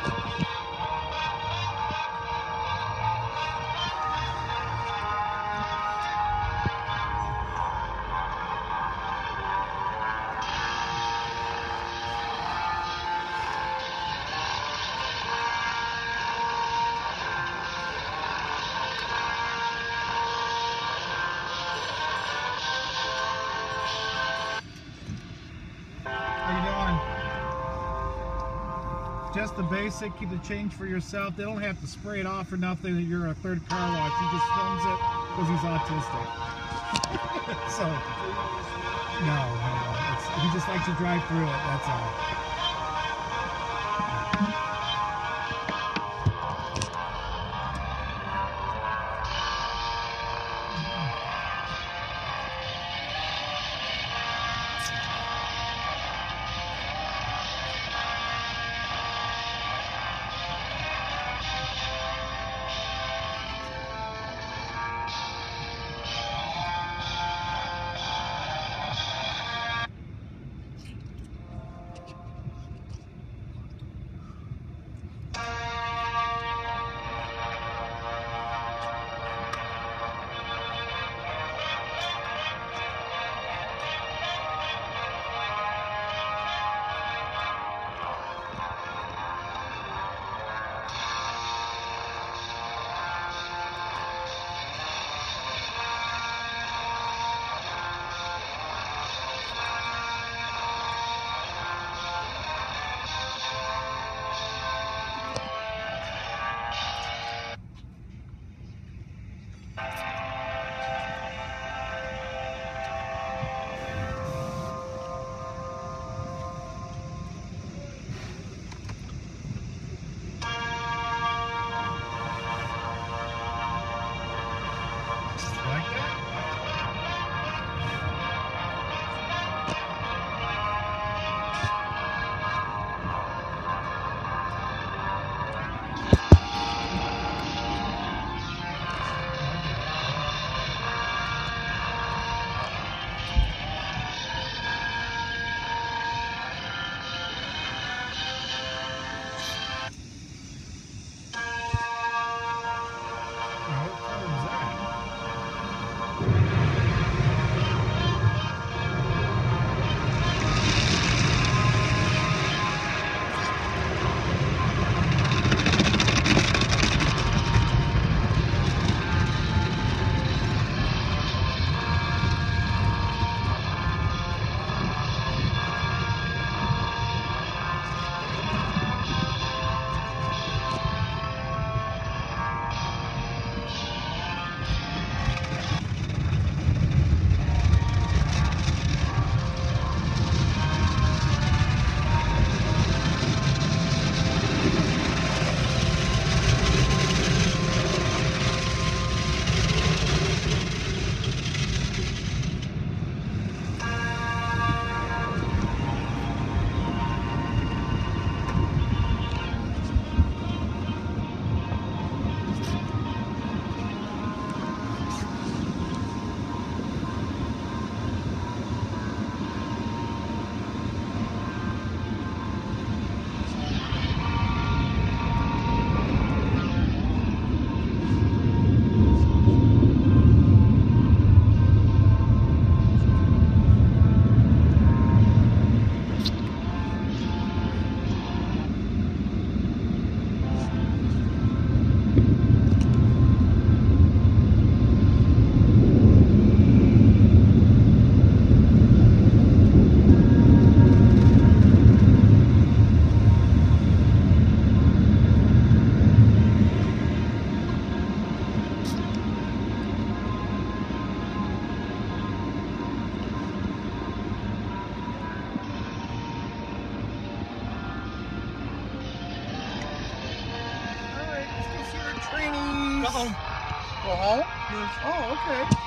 Just the basic, keep the change for yourself. They don't have to spray it off or nothing that you're a third car wash. He just films it because he's autistic. So, no. He just likes to drive through it, that's all. Go home. Go home? Yes. Oh, okay.